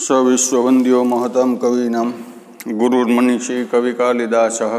सविश्ववन्द्यो महतां कवीनां गुरुर्मनीषी कविकालिदासः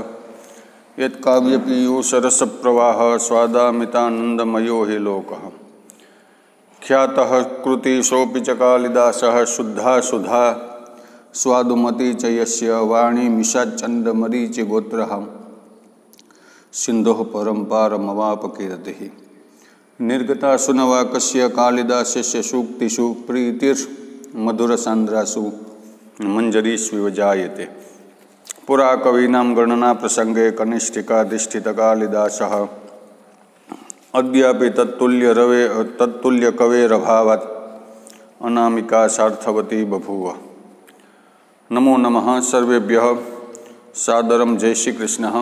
यत्काव्यपीयूषरसप्रवाहः स्वादामितानन्दमयो हि लोकः ख्यातः कृतिशोऽपि च कालिदासः शुद्धा सुधा स्वादुमती च यस्य वाणी मिषाच्चन्दमरीचिगोत्रः सिन्धोः परम्पारमवापकीर्तिः निर्गतासु नवाकस्य कालिदासस्य सूक्तिषु प्रीतिर्मधुरसान्द्रासु मञ्जरीष्विव जायते। पुरा कवीनां गणना प्रसंगे कनिष्ठिकाधिष्ठितकालिदासः अद्यापि तत्तुल्यकवेरभावात् अनामिका सार्थवती बभूव। नमो नमः सर्वेभ्यः सादरं जय श्री कृष्णः।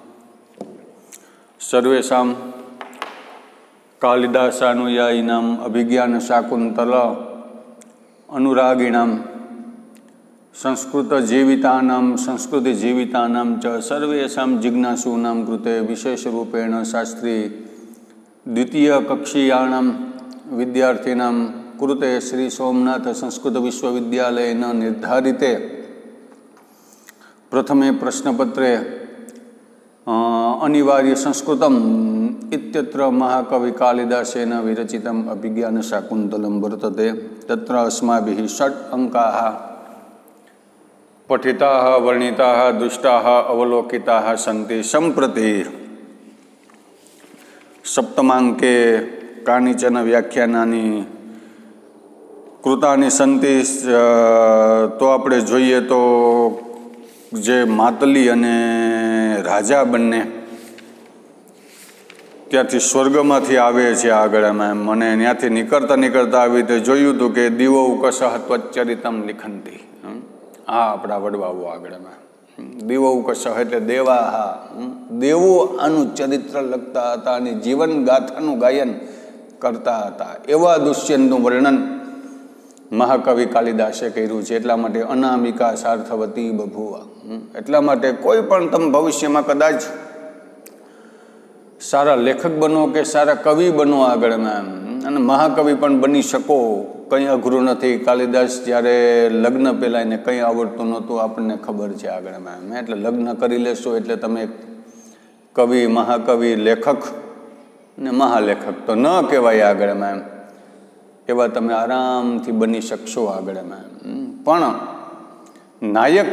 सर्वेषां कालिदासानुयायिनाम् अभिज्ञानशाकुन्तल अनुरागिणां संस्कृतजीवितानां संस्कृतिजीवितानां च सर्वेषां जिज्ञासूनां कृते विशेषरूपेण शास्त्री द्वितीयकक्षीयाणां विद्यार्थिनां कृते श्री सोमनाथ संस्कृत विश्वविद्यालयेन निर्धारिते प्रथमे प्रश्नपत्रे अनिवार्य संस्कृतम् इत्यत्र महाकवि कालिदासेन विरचितम् अभिज्ञानशाकुन्तलं वर्तते। तत्र अस्माभिः 6 अंकाः पठिताः वर्णिताः दृष्टाः अवलोकिताः सन्ति। सम्प्रति सप्तमाङ्के कानिचन व्याख्यानानि कृतानि सन्ति। तो આપણે જોઈએ તો જે માતલી અને રાજા બંને ત્યાંથી સ્વર્ગમાંથી આવે છે આગળમાં મને ત્યાંથી નીકળતા આવી રીતે જોયું હતું કે દીવો ઉકસહ ત્વચ્ચરિતમ લિખંતી આ આપણા વડવાઓ આગળમાં દીવો ઉકસહ એટલે દેવાહા દેવો આનું ચરિત્ર લખતા હતા અને જીવન ગાથાનું ગાયન કરતા હતા એવા દુષ્યંતનું વર્ણન મહાકવિ કાલિદાસે કર્યું છે। એટલા માટે અનામિકા સાર્થવતી બભુવા એટલા માટે કોઈ પણ તમે ભવિષ્યમાં કદાચ સારા લેખક બનો કે સારા કવિ બનો આગળમાં અને મહાકવિ પણ બની શકો, કંઈ અઘરું નથી। કાલિદાસ જ્યારે લગ્ન પહેલાં એને કંઈ આવડતું નહોતું આપણને ખબર છે આગળમાં એટલે લગ્ન કરી લેશો એટલે તમે કવિ મહાકવિ લેખક ને મહાલેખક તો ન કહેવાય આગળમાં એવા તમે આરામથી બની શકશો આગળમાં। પણ નાયક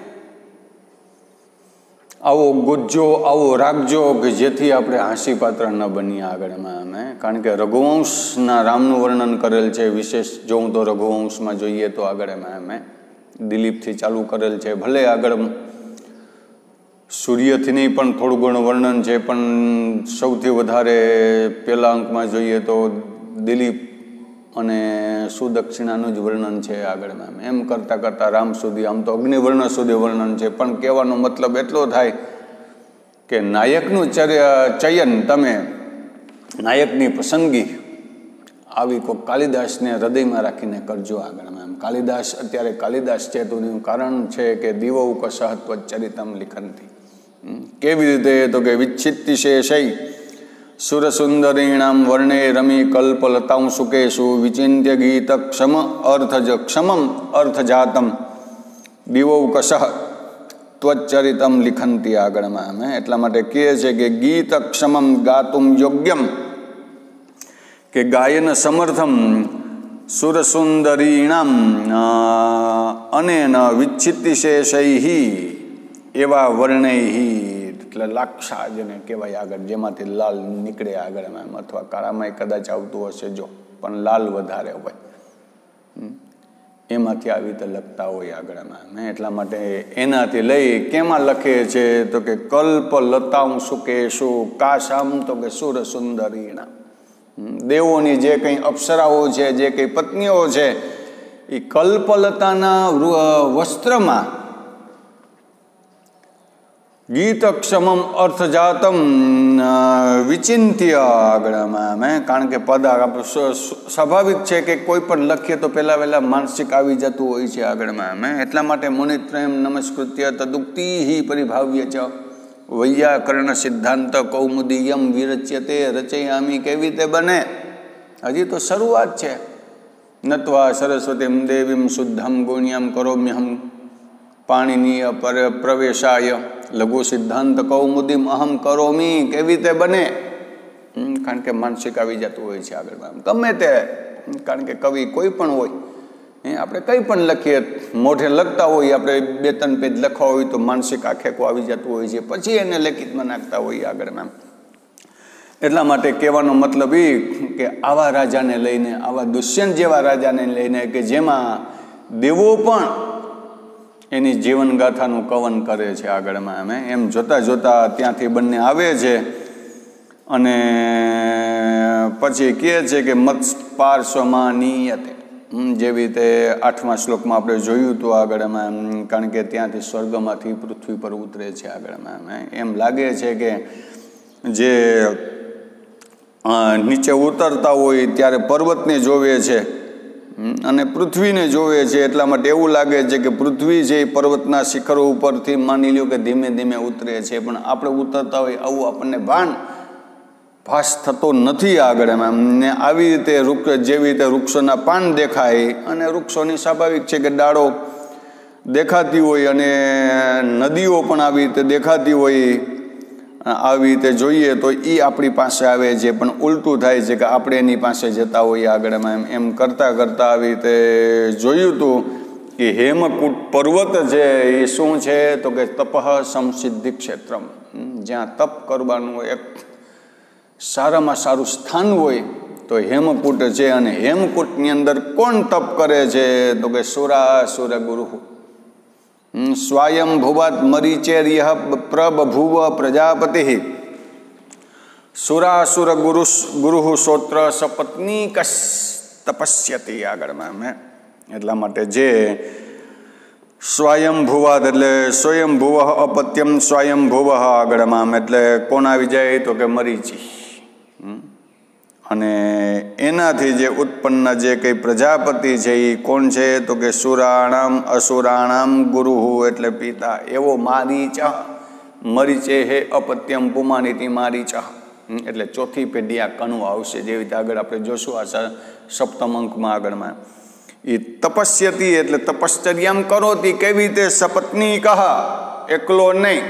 આવો ગોજો આવો રાખજો કે જેથી આપણે હાસ્યપાત્ર ન બનીએ આગળમાં અમે, કારણ કે રઘુવંશના રામનું વર્ણન કરેલ છે વિશેષ જોઉં તો રઘુવંશમાં જોઈએ તો આગળમાં અમે દિલીપથી ચાલુ કરેલ છે, ભલે આગળ સૂર્યથી નહીં પણ થોડું ઘણું વર્ણન છે, પણ સૌથી વધારે પહેલા અંકમાં જોઈએ તો દિલીપ અને સુદક્ષિણાનું જ વર્ણન છે આગળમાં એમ કરતાં કરતાં રામ સુધી આમ તો અગ્નિવર્ણ સુધી વર્ણન છે। પણ કહેવાનો મતલબ એટલો થાય કે નાયકનું ચયન તમે નાયકની પસંદગી આવી કોઈ કાલિદાસને હૃદયમાં રાખીને કરજો આગળમાં એમ। કાલિદાસ અત્યારે કાલિદાસ છે તો એનું કારણ છે કે દીવો ઉકસહ ત્વચ્ચરિતમ લિખંતી કેવી રીતે તો કે વિચ્છિત્તિશેષૈ સુરસુંદરીણામ વર્ણે રમી કલ્પલતાં સુકેશુ વિચિંત્ય ગીત ક્ષમ ક્ષમમ અર્થજાતમ દીવૌકસઃ ત્વચ્ચરિતમ લિખંતી આગળમાં અમે એટલા માટે કહે છે કે ગીત ક્ષમમ ગાતુમ યોગ્યમ કે ગાયન સમર્થમ સુરસુંદરીણામ અનેન વિચ્છિત્તિશેષૈઃ એવા વર્ણૈઃ એટલે લાક્ષા જેને કહેવાય આગળ જેમાંથી લાલ નીકળે આગળમાં અથવા કાળામાં કદાચ આવતું હશે જો પણ લાલ વધારે હોય એમાંથી આવી રીતે લખતા હોય આગળમાં એટલા માટે એનાથી લઈ કેમાં લખે છે તો કે કલ્પ લતાં સુકેશુ કાશામ તો કે સુર સુંદરીણા દેવોની જે કંઈ અપ્સરાઓ છે જે કંઈ પત્નીઓ છે એ કલ્પલતાના વસ્ત્રમાં ગીતક્ષમમ અર્થજાતમ વિચિંત્ય આગળમાં કારણ કે પદ સ્વાભાવિક છે કે કોઈ પણ લખીએ તો પહેલા માનસિક આવી જતું હોય છે આગળમાં એટલા માટે મુનિત્રયમ નમસ્કૃત્ય તદુક્તિ પરિભાવ્ય ચ વૈયાકરણ સિદ્ધાંત કૌમુદીયમ વિરચ્યતે રચયામી કેવી રીતે બને હજી તો શરૂઆત છે નત્વા સરસ્વતીમ દેવીમ શુદ્ધમ ગુણ્યમ કરોમ્યહમ પાણીનીય પ્રવેશાય લઘુ સિદ્ધાંત કૌમુદીમ અહમ કરોમી. કેવી રીતે બને? કારણ કે માનસિક આવી જતું હોય છે આગળ ગમે તે. કારણ કે કવિ કોઈ પણ હોય, આપણે કંઈ પણ લખીએ, મોઢે લખતા હોઈએ, આપણે 2-3 પેજ લખવા હોય તો માનસિક આખેકો આવી જતું હોય છે, પછી એને લેખિતમાં નાખતા હોઈએ આગળના. એટલા માટે કહેવાનો મતલબ એ કે આવા રાજાને લઈને, આવા દુષ્યંત જેવા રાજાને લઈને કે જેમાં દેવો પણ એની જીવનગાથાનું કવન કરે છે આગળમાં. અમે એમ જોતા જોતા ત્યાંથી બંને આવે છે અને પછી કહે છે કે મત પાર્શ્વમાં નિયતે. જેવી રીતે 8મા શ્લોકમાં આપણે જોયું હતું આગળમાં. કારણ કે ત્યાંથી સ્વર્ગમાંથી પૃથ્વી પર ઉતરે છે આગળમાં. એમ લાગે છે કે જે નીચે ઉતરતા હોય ત્યારે પર્વતને જોવે છે અને પૃથ્વીને જોવે છે. એટલા માટે એવું લાગે છે કે પૃથ્વી છે એ પર્વતના શિખરો ઉપરથી માની લ્યો કે ધીમે ધીમે ઉતરે છે, પણ આપણે ઉતરતા હોય આવું આપણને ભાસ થતો નથી આગળ. ને આવી રીતે જેવી રીતે વૃક્ષોના પાન દેખાય અને વૃક્ષોની સ્વાભાવિક છે કે ડાળો દેખાતી હોય અને નદીઓ પણ આવી રીતે દેખાતી હોય, આવી રીતે જોઈએ તો એ આપણી પાસે આવે છે, પણ ઉલટું થાય છે કે આપણે એની પાસે જતા હોઈએ આગળમાં. એમ કરતાં કરતાં આવી રીતે જોયું હતું કે હેમકૂટ પર્વત છે એ શું છે તો કે તપઃ સંસિદ્ધિ ક્ષેત્રમ. જ્યાં તપ કરવાનું એક સારામાં સારું સ્થાન હોય તો હેમકૂટ છે. અને હેમકૂટની અંદર કોણ તપ કરે છે તો કે સુરાસુર ગુરુ સ્વયંભુવાત મરીચેર્ય પ્રબભુવ પ્રજાપતિ સુરાસુર ગુરુ શ્રોત્ર સપત્નીક તપસ્યતિ આગળમાં. એટલા માટે જે સ્વયંભુવાદ એટલે સ્વયંભુવ અપત્યમ સ્વયંભુવ આગળમાં, એટલે કોણ આવી જાય તો કે મરીચી. અને એનાથી જે ઉત્પન્ન જે કંઈ પ્રજાપતિ છે એ કોણ છે તો કે સુરાણામ અસુરાણામ ગુરુ એટલે પિતા. એવો મારીચ મરીચે હે અપત્યમ પુમાનિતિ મારીચ એટલે ચોથી પેઢી આ કણું આવશે. જેવી રીતે આગળ આપણે જોશું આ 7મ અંકમાં આગળમાં. એ તપસ્યતિ એટલે તપશ્ચર્યામ કરોતી. કેવી રીતે? સપત્ની કહા, એકલો નહીં.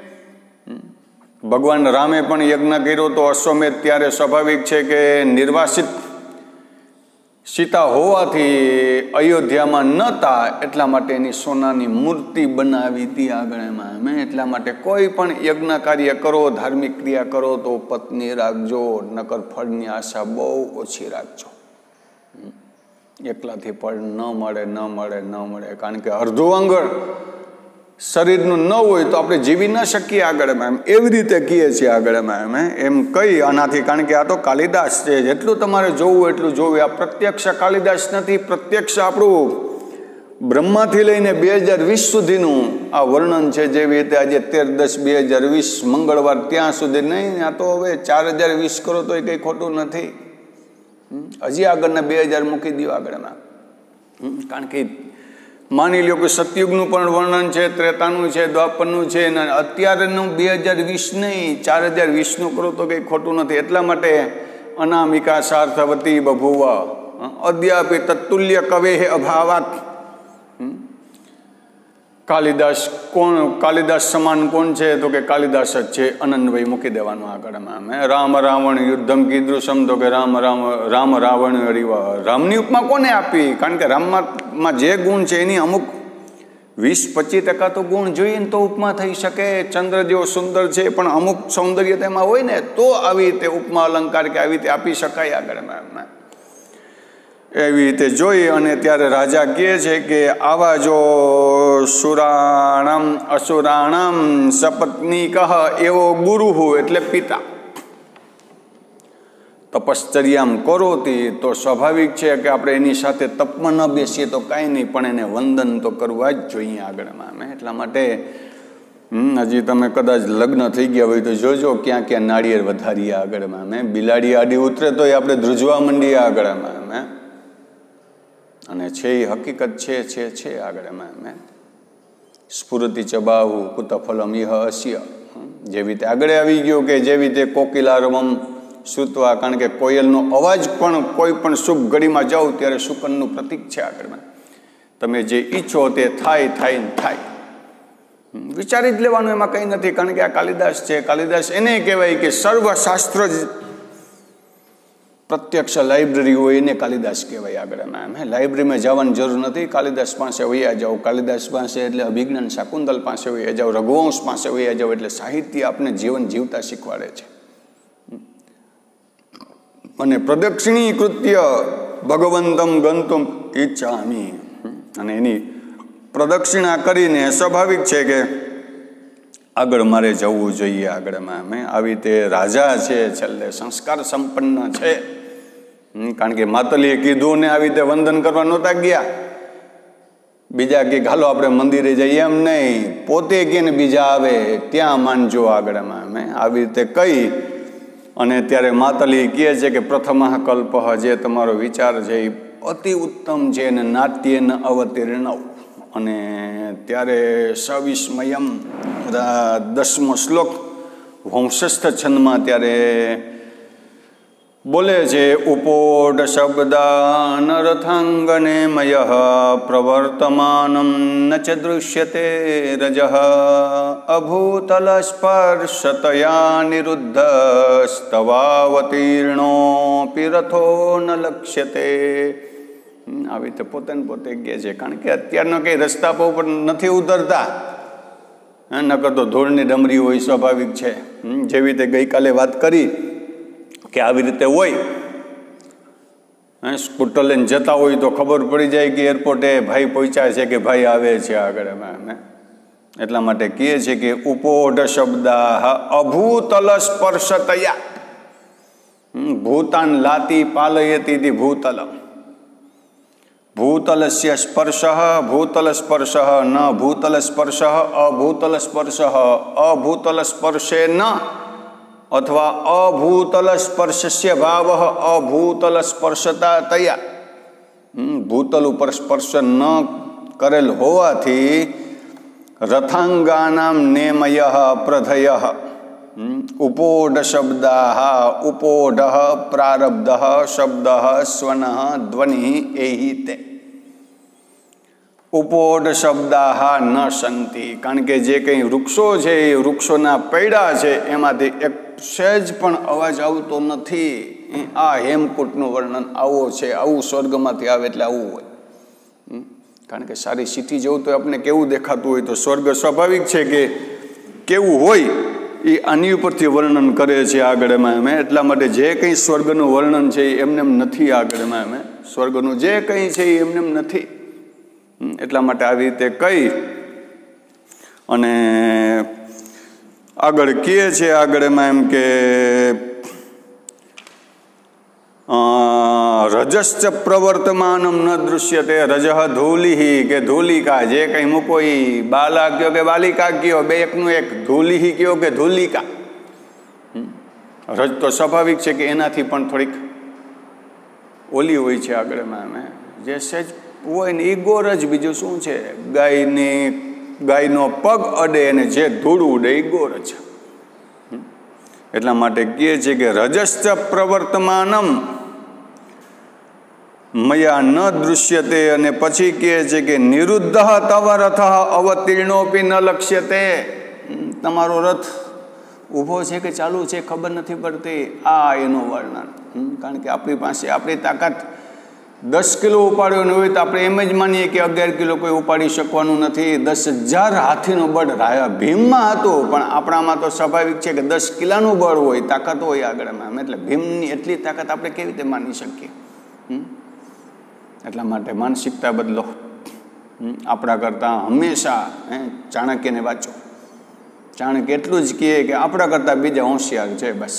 ભગવાન રામે પણ યજ્ઞ કર્યો તો અશ્વમેધ, ત્યારે સ્વાભાવિક છે કે નિર્વાસિત સીતા હોવાથી અયોધ્યામાં નહોતા, એટલા માટે એની સોનાની મૂર્તિ બનાવી હતી આગળમાં. એટલા માટે કોઈ પણ યજ્ઞ કાર્ય કરો, ધાર્મિક ક્રિયા કરો તો પત્ની રાખજો, નકર ફળની આશા બહુ ઓછી રાખજો. એકલાથી ફળ ન મળે. કારણ કે અર્ધું અંગ શરીરનું ન હોય તો આપણે જીવી ન શકીએ આગળમાં. એવી રીતે કહીએ છીએ આગળમાં એમ કહી આનાથી. કારણ કે આ તો કાલિદાસ છે, જેટલું તમારે જોવું એટલું જોવું. આ પ્રત્યક્ષ કાલિદાસ નથી, પ્રત્યક્ષ આપણું બ્રહ્માથી લઈને 2020 સુધીનું આ વર્ણન છે. જેવી રીતે આજે 13/10/2020 મંગળવાર ત્યાં સુધી નહીં. આ તો હવે 4020 કરો તો એ કંઈ ખોટું નથી. હજી આગળના 2000 મૂકી દો આગળમાં. કારણ કે માની લો કે સતયુગનું પણ વર્ણન છે, ત્રેતાનું છે, દ્વાપરનું છે, અને અત્યારેનું 2020 નહીં 4020નું કરો તો કંઈ ખોટું નથી. એટલા માટે અનામિકા સાર્થવતી બભુવ અદ્યાપી તત્તુલ્ય કવે અભાવાત. કાલિદાસ સમાન કોણ છે તો કે કાલિદાસ જ છે. અનન્વય મૂકી દેવાનું આગળમાં. રામ રાવણ યુદ્ધમ કીદૃશમ તો કે રામ રાવણ હરિવ. રામની ઉપમા કોને આપી? કારણ કે રામમાં જે ગુણ છે એની અમુક 20-25% તો ગુણ જોઈએ ને તો ઉપમા થઈ શકે. ચંદ્ર જેવો સુંદર છે પણ અમુક સૌંદર્ય તેમાં હોય ને તો આવી રીતે ઉપમા અલંકાર કે આવી રીતે આપી શકાય આગળમાં. એવી રીતે જોઈ અને ત્યારે રાજા કહે છે કે આવા જો સુરાણામ અસુરાણામ સપત્ની કહ એવો ગુરુ એટલે પિતા તપશ્ચર્યામ કરોતી, તો સ્વાભાવિક છે કે આપણે એની સાથે તપમાં ન બેસીએ તો કાંઈ નહીં, પણ એને વંદન તો કરવા જ જોઈએ આગળમાં. એટલા માટે હજી તમે કદાચ લગ્ન થઈ ગયા હોય તો જોજો ક્યાં ક્યાં નાળિયેર વધારીએ આગળમાં. બિલાડી આડી ઉતરે તો આપણે ધ્રુજવા માંડીએ આગળમાં. અને છે એ હકીકત છે આગળમાં. સ્ફુરતિ ચબાહુ કુતફલમ ઇહ અસ્ય. જેવી રીતે આગળ આવી ગયો કે જેવી રીતે કોકિલારવમ શ્રુત્વા, કારણ કે કોયલનો અવાજ પણ કોઈ પણ શુભ ઘડીમાં જાઓ ત્યારે શુકનનું પ્રતીક છે આગળમાં. તમે જે ઈચ્છો તે થાય થાય ને થાય, વિચારી જ લેવાનું, એમાં કંઈ નથી. કારણ કે આ કાલિદાસ છે. કાલિદાસ એને કહેવાય કે સર્વશાસ્ત્ર જ પ્રત્યક્ષ લાઇબ્રેરી હોય એને કાલિદાસ કહેવાય આગળમાં. લાઇબ્રેરીમાં જવાની જરૂર નથી, કાલિદાસ પાસે વૈયા જાઓ. કાલિદાસ પાસે એટલે અભિજ્ઞાન શાકુંતલ પાસે વૈયા જાઓ, રઘુવંશ પાસે વૈયા જાઓ. એટલે સાહિત્ય આપણે જીવન જીવતા શીખવાડે છે. અને પ્રદક્ષિણી કૃત્ય ભગવંતમ ગંતુમ ઈચ્છામિ, અને એની પ્રદક્ષિણા કરીને સ્વાભાવિક છે કે આગળ મારે જવું જોઈએ. આગળમાં અમે આવી રીતે રાજા છે, છેલ્લે સંસ્કાર સંપન્ન છે. કારણ કે માતલીએ કીધું ને આવી રીતે વંદન કરવા નહોતા ગયા. બીજા કે હાલો આપણે મંદિરે જઈએ એમ નહીં, પોતે કે ને બીજા આવે ત્યાં માનજો. આગળમાં અમે આવી રીતે કહી અને ત્યારે માતલી કહે છે કે પ્રથમ કલ્પ, જે તમારો વિચાર છે એ અતિ ઉત્તમ છે અને નાટ્ય ન અવતીર્ણ. અને ત્યારે સવિસ્મયમ 10મો શ્લોક વંશસ્થ છંદમાં ત્યારે બોલે છે, ઉપોઢ શબ્દાન રથાંગને મય પ્રવર્તમાનમ ન ચ દૃશ્યતે રજ અભૂતલ સ્પર્શતયા નિરુદ્ધ સ્તવાવતીર્ણોપી રથો ન લક્ષ્યતે. આવી રીતે પોતે કહે છે. કારણ કે અત્યારનો કંઈ રસ્તા પર નથી ઉતરતા, નકર તો ધૂળની ડમરી હોય, સ્વાભાવિક છે. જેવી રીતે ગઈકાલે વાત કરી કે આવી રીતે હોય, સ્કૂટર લઈને જતા હોય તો ખબર પડી જાય કે એરપોર્ટે ભાઈ પહોંચ્યા છે કે ભાઈ આવે છે આગળ. અમે એટલા માટે કહીએ છીએ કે ઉપોઢ શબ્દા અભૂતલ સ્પર્શતયા, ભૂતાન લાતી પાલયતી ભૂતલ, ભૂતલસ્ય સ્પર્શ ભૂતલ સ્પર્શ ન ભૂતલ સ્પર્શ અભૂતલ સ્પર્શ અભૂતલ સ્પર્શે ન, અથવા અભૂતલ સ્પર્શસ્ય ભાવ અભૂતલ સ્પર્શતા તયા. ભૂતલ ઉપર સ્પર્શ ન કરેલ હોવાથી રથાંગાનામ નેમય પ્રધય ઉપોઢ શબ્દા ઉપોઢ પ્રારબ્ધ શબ્દ સ્વન ધ્વનિ એહિ તે. ઉપોઢ શબ્દા ન સંતિ, કારણ કે જે કંઈ વૃક્ષો છે એ વૃક્ષોના પૈડા છે એમાંથી એક સહેજ પણ અવાજ આવતો નથી. આ હેમકૂટનું વર્ણન આવો છે. આવું સ્વર્ગમાંથી આવે એટલે આવું હોય. કારણ કે સારી સિટી જવું તો આપણે કેવું દેખાતું હોય, તો સ્વર્ગ સ્વાભાવિક છે કે કેવું હોય એ આની ઉપરથી વર્ણન કરે છે આગળમાં અમે. એટલા માટે જે કંઈ સ્વર્ગનું વર્ણન છે એ એમને એમ નથી. આગળમાં અમે સ્વર્ગનું જે કંઈ છે એ એમને એમ નથી. એટલા માટે આવી રીતે કહી અને આગળ કહે છે આગળમાં એમ કે રજશ્ચ પ્રવર્તમાનમ ન દૃશ્યતે રજ ધૂલિ કે ધૂલિકા, જે કંઈ મૂકો એ બાલા કયો કે બાલિકા કયો, બે એકનું એક. ધૂલિ કયો કે ધૂલિકા. રજ તો સ્વાભાવિક છે કે એનાથી પણ થોડીક ઓલી હોય છે આગળમાં અમે. જે સહેજ હોય ને એ ગોરજ, બીજું શું છે. ગાયનો પગ અડે અને જે ધૂળ ઉડે એ ગોરજ. એટલા માટે કહે છે કે રજશ્ચ પ્રવર્તમાનમ મયા ન દૃશ્યતે. અને પછી કહે છે કે નિરુદ્ધ તવ રથ અવતીર્ણોપી ન લક્ષ્યતે. તમારો રથ ઊભો છે કે ચાલુ છે ખબર નથી પડતી. આ એનું વર્ણન. કારણ કે આપણી પાસે આપણી તાકાત 10 કિલો ઉપાડ્યો ન હોય તો આપણે એમ જ માનીએ કે 11 કિલો કોઈ ઉપાડી શકવાનું નથી. 10,000 હાથીનું બળ ભીમમાં હતું, પણ આપણામાં તો સ્વાભાવિક છે કે 10 કિલોનું બળ હોય, તાકાત હોય આગળમાં. એટલે ભીમની એટલી તાકાત આપણે કેવી રીતે માની શકીએ? એટલા માટે માનસિકતા બદલો. આપણા કરતાં હંમેશા ચાણક્યને વાંચો. ચાણક્ય એટલું જ કહે કે આપણા કરતાં બીજા હોશિયાર છે, બસ.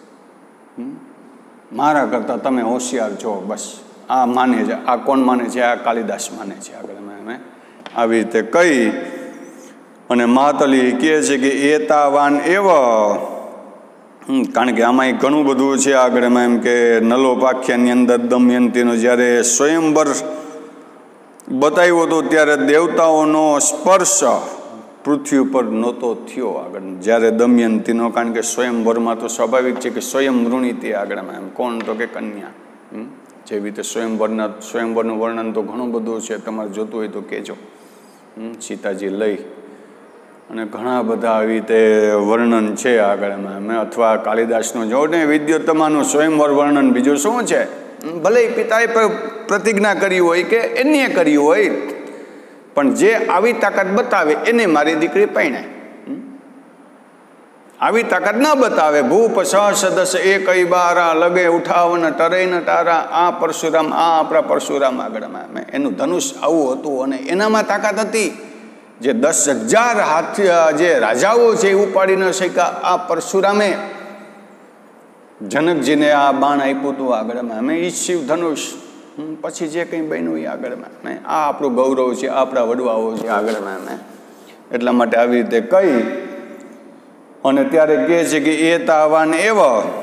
મારા કરતાં તમે હોશિયાર છો, બસ. આ માને છે. આ કોણ માને છે? આ કાલિદાસ માને છે. આગળ અમે આવી રીતે કહી અને માતલી કહે છે કે એતાવાન એવ. કારણ કે આમાં ઘણું બધું છે આગળમાં એમ કે નલોપાખ્યાનની અંદર દમયંતીનો જ્યારે સ્વયંવર બતાવ્યો હતો ત્યારે દેવતાઓનો સ્પર્શ પૃથ્વી ઉપર નહોતો થયો આગળ જ્યારે દમયંતીનો, કારણ કે સ્વયંવરમાં તો સ્વાભાવિક છે કે સ્વયં વૃણીતી આગળમાં એમ કોણ તો કે કન્યા. જેવી રીતે સ્વયંવરનું વર્ણન તો ઘણું બધું છે, તમારે જોતું હોય તો કહેજો. સીતાજી લઈ અને ઘણા બધા આવી રીતે વર્ણન છે આગળમાં એમ, અથવા કાલિદાસનું જો ને વિદ્યોત્તમાનું સ્વયંવર વર્ણન બીજું શું છે. ભલે પિતાએ પ્રતિજ્ઞા કરી હોય કે એને કરી હોય, પણ જે આવી તાકાત બતાવે એને મારી દીકરી પરણાય. આવી તાકાત ન બતાવે, ભૂપ સદસ એક બારા લગે ઉઠાવન ટરે ન તારા, આ પરશુરામ, આ આપણા પરશુરામ આગળમાં એનું ધનુષ આવું હતું અને એનામાં તાકાત હતી. જે 10,000 હાથી જે રાજાઓ છે એ ઉપાડી ન શક્યા, આ પરશુરામે જનકજીને આ બાણ આપ્યું હતું આગળમાં અમે ઈ શિવ ધનુષ. પછી જે કંઈ બન્યું એ આગળમાં આ આપણું ગૌરવ છે, આપણા વડવાઓ છે આગળમાં અમે. એટલા માટે આવી રીતે કહી અને ત્યારે કહે છે કે એ તાવાન એવ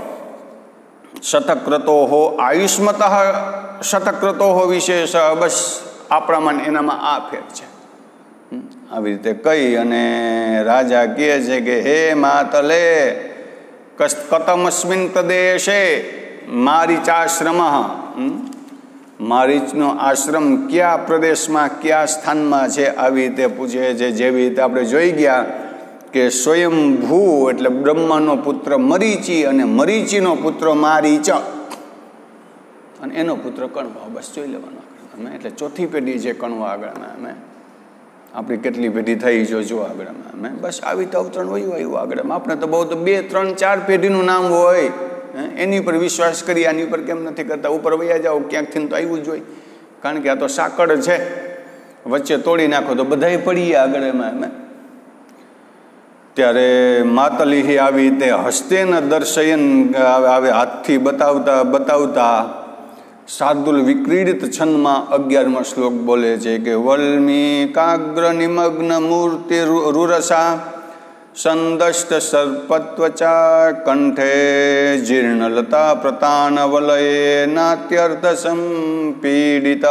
શતક્રતો હો આયુષ્મત શતક્રતો હો વિશેષ. બસ આપણામાં એનામાં આ ફેર છે. આવી રીતે કહી અને રાજા કહે છે કે હે માતલે કતમસ્મિન પ્રદેશે મારીચાશ્રમ. મારીચનો આશ્રમ કયા પ્રદેશમાં કયા સ્થાનમાં છે આવી રીતે પૂછે છે. જેવી રીતે આપણે જોઈ ગયા કે સ્વયંભૂ એટલે બ્રહ્માનો પુત્ર મરીચી અને મરીચીનો પુત્ર મારીચ અને એનો પુત્ર કણવા. બસ જોઈ લેવાનો અમે. એટલે ચોથી પેઢી છે કણવા આગળમાં અમે. આપણી કેટલી પેઢી થઈ જો આગળમાં અમે. બસ આવી તો અવતરણ હોય આવ્યું આગળમાં. આપણે તો બહુ તો 2, 3, 4 પેઢીનું નામ હોય, એની ઉપર વિશ્વાસ કરી, આની ઉપર કેમ નથી કરતા? ઉપર વયા જાઓ ક્યાંકથી તો આવ્યું જ હોય, કારણ કે આ તો સાંકળ છે, વચ્ચે તોડી નાખો તો બધાય પડીએ આગળ એમાં અમે. ત્યારે માતલી આવી રીતે હસ્તેન દર્શયન આવે હાથથી બતાવતા શાર્દુલ વિક્રીડિત છંદમાં 11મો શ્લોક બોલે છે કે વલ્મી કાગ્ર નિમગ્ન મૂર્તિ રૂરસા સંદષ્ટ સર્પત્વચા કંઠે જીર્ણલતા પ્રતાન વલયે નાત્યર્થ સંપીડિત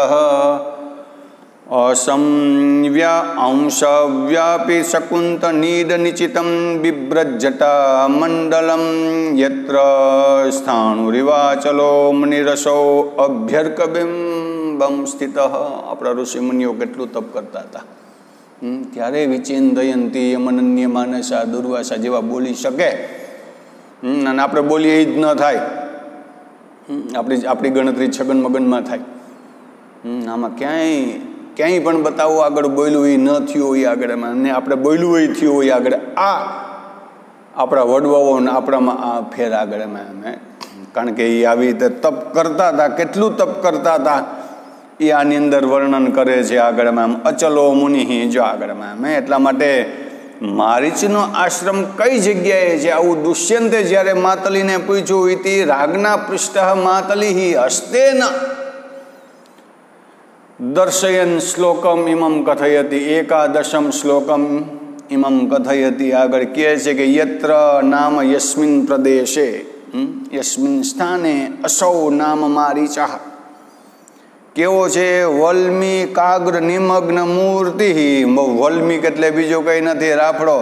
અંશવ્યાપી શકુંત નીડ નિચિતમ બિભ્રજટા મંડલમ યત્ર સ્થાણુરિવાચલો મુનિરસો અભ્યર્કબિંબમ સ્થિત. આપણા ઋષિમુનિઓ કેટલું તપ કરતા હતા. ત્યારે વિચિંતયંતી યમનન્ય માનસા દુર્વાસા જેવા બોલી શકે, અને આપણે બોલીએ એ જ ન થાય. આપણી ગણતરી છગન મગનમાં થાય. આમાં ક્યાંય પણ બતાવો આગળ બોલ્યું એ ન થયું હોય આગળમાં, અને આપણે બોલ્યું એ થયું હોય આગળ. આ આપણા વડવાઓ ને આપણામાં આ ફેર આગળમાં અમે. કારણ કે એ આવી રીતે તપ કરતા હતા. કેટલું તપ કરતા હતા એ આની અંદર વર્ણન કરે છે આગળમાં. અચલો મુનિ જો આગળમાં અમે. એટલા માટે મારીચનો આશ્રમ કઈ જગ્યાએ છે આવું દુષ્યંતે જ્યારે માતલીને પૂછ્યું, ઇતિ રાગના પૃષ્ઠ માતલી હસ્તેન દર્શયન શ્લોકમ ઇમમ કથયતી. 11મ શ્લોકમ ઇમમ કથયતી. આગળ કહે છે કે યત્ર નામ યસ્મિન પ્રદેશે યસ્મિન સ્થાને અસૌ નામ મારીચા. કેવો છે? વલ્મી કાગ્ર નિમગ્ન મૂર્તિ. વલ્મીક એટલે બીજો કઈ નથી, રાફડો.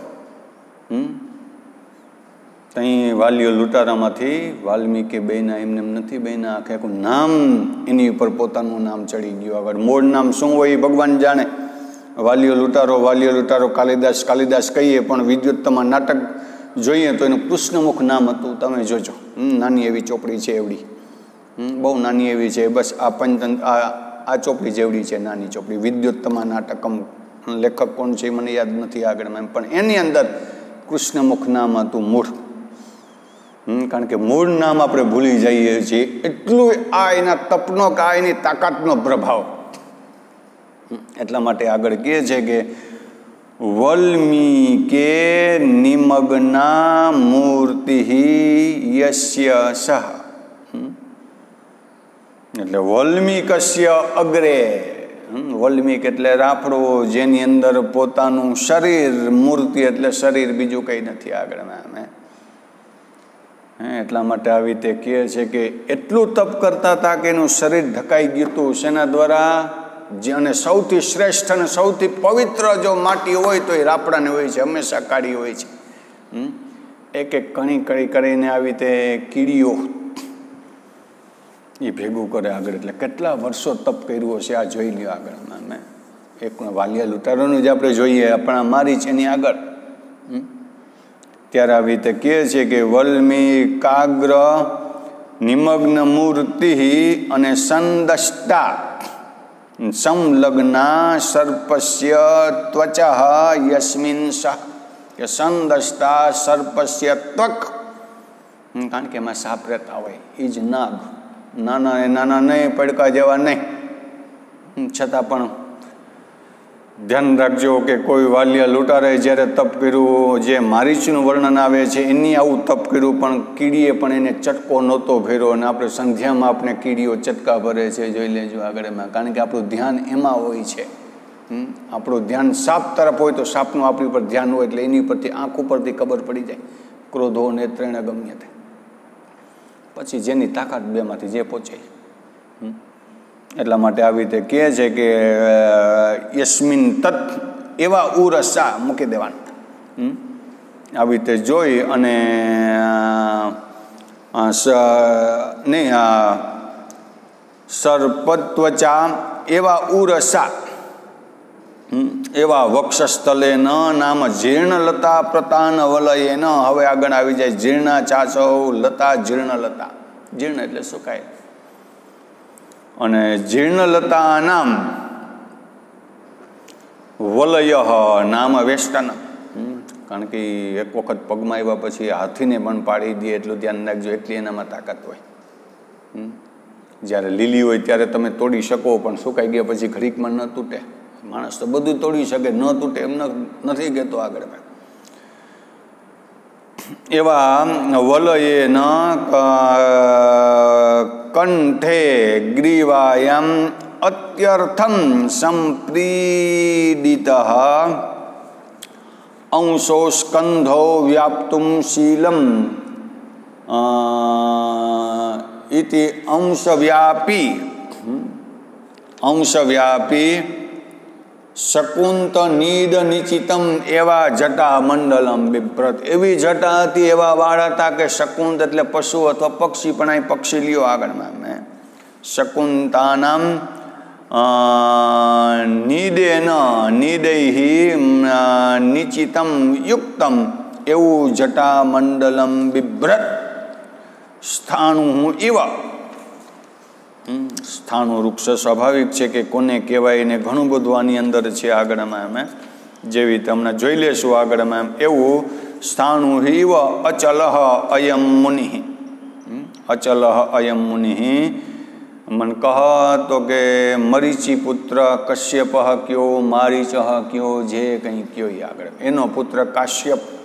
તઈ વાલીઓ લૂંટારામાંથી વાલ્મીકી બહેના એમને નથી બહેના, આખે આખું નામ એની ઉપર પોતાનું નામ ચડી ગયું આગળ. મૂળ નામ શું હોય ભગવાન જાણે. વાલીઓ લૂંટારો કાલિદાસ કહીએ, પણ વિદ્યુત્તમાં નાટક જોઈએ તો એનું કૃષ્ણમુખ નામ હતું. તમે જોજો, નાની એવી ચોપડી છે એવડી, બહુ નાની એવી છે. બસ આ ચોપડી જેવડી છે, નાની ચોપડી. વિદ્યુત્તમા નાટકમ. લેખક કોણ છે મને યાદ નથી આગળમાં, પણ એની અંદર કૃષ્ણમુખ નામ હતું મૂળ. કારણ કે મૂળ નામ આપણે ભૂલી જઈએ છીએ, એટલું આ એના તપનો કે આ એની તાકાતનો પ્રભાવ. એટલા માટે આગળ કહે છે કે વલ્મીકે નિમગ્ના મૂર્તિ યસ્ય સહ. એટલે વલ્મીકસ્ય અગ્રે. વલ્મીક એટલે રાફડો, જેની અંદર પોતાનું શરીર. મૂર્તિ એટલે શરીર, બીજું કંઈ નથી આગળમાં અમે. એટલા માટે આવી રીતે કહે છે કે એટલું તપ કરતા હતા કે એનું શરીર ઢકાઈ ગયું હતું. શેના દ્વારા? અને સૌથી શ્રેષ્ઠ અને સૌથી પવિત્ર જો માટી હોય તો એ રાપડાની હોય છે, હંમેશા કાળી હોય છે. એક એક કણી કણી કરીને આવી તે કીડીઓ એ ભેગું કરે આગળ. એટલે કેટલા વર્ષો તપ કર્યું હશે આ જોઈ લ્યો આગળ. મેં એક વાલિયા લૂંટારોનું જ આપણે જોઈએ, આપણા મારી છે એની આગળ. ત્યારે આવી રીતે કહે છે કે વલ્મી કાગ્ર નિમગ્ન મૂર્તિ અને સંદષ્ટા સંલગ્ના સર્પસ્ય ત્વચા યસ્મિન સહ, કે સંદષ્ટા સર્પસ્ય ત્વક, કારણ કે એમાં સાપ રહેતા હોય. એ જ નાગ, નાના નાના નહીં, પડકા જેવા નહીં, છતાં પણ ધ્યાન રાખજો કે કોઈ વાલિયા લૂંટારે જ્યારે તપ કર્યું, જે મારીચનું વર્ણન આવે છે એની આવું તપ કર્યું, પણ કીડીએ પણ એને ચટકો નહોતો ભર્યો. અને આપણે સંધ્યામાં આપણે કીડીઓ ચટકા ભરે છે, જોઈ લેજો આગળમાં, કારણ કે આપણું ધ્યાન એમાં હોય છે. આપણું ધ્યાન સાપ તરફ હોય તો સાપનું આપણી ઉપર ધ્યાન હોય, એટલે એની ઉપરથી આંખ ઉપરથી ખબર પડી જાય. ક્રોધો નેત્રેણ ગમ્ય તે, પછી જેની તાકાત બેમાંથી જે પહોંચે. એટલા માટે આવી રીતે કહે છે કે યસ્મિન તત એવા ઉરસા મૂકી દેવાનું. આવી રીતે જોઈ અને સર્પત્વચા એવા ઉરસા એવા વક્ષસ્થલે ન નામ જીર્ણલતા પ્રતાન વલયે ન. હવે આગળ આવી જાય જીર્ણા ચાસૌ લતા જીર્ણલતા. જીર્ણ એટલે સુકાય. અને જીર્ણલતા નામ વલય નામ વેષ્ટન, કારણ કે એક વખત પગમાં આવ્યા પછી હાથીને પણ પાડી દે એટલું ધ્યાન રાખજો, એટલી એનામાં તાકાત હોય. જ્યારે લીલી હોય ત્યારે તમે તોડી શકો, પણ સુકાઈ ગયા પછી ઘડીકમાં ન તૂટે. માણસ તો બધું તોડી શકે, ન તૂટે એમ નથી કહેતો આગળ. એવા વલયે ન કંઠે ગ્રીવાયામ અત્યર્થમ સંપ્રીડિત અંશો સ્કંધો વ્યાપ્તુમ શીલમ ઇતિ અંશવ્યાપી શકુંત નીડ નિચિતમ એવા જટા મંડલમ બિભ્રત. એવી જટા હતી, એવા વાળ હતા કે શકુંત એટલે પશુ અથવા પક્ષી, પણ અહીં પક્ષી લ્યો આગળમાં. મેં શકુંતાનામ નીડેન નીડૈહિ નિચિતમ યુક્તમ એવું જટા મંડલમ બિભ્રત સ્થાણુ ઇવ. સ્થાણુ વૃક્ષ સ્વાભાવિક છે કે કોને કહેવાય ને ઘણું બધું આની અંદર છે આગળમાં. અમે જેવી રીતે હમણાં જોઈ લેશું આગળમાં. એવું સ્થાણુ ઇવ અચલ અયમ મુનિ. અચલ અયમ મુનિ મન કહ તો કે મરીચી પુત્ર કશ્યપ કયો, મારીચ કયો, જે કંઈ કયો આગળ. એનો પુત્ર કાશ્યપ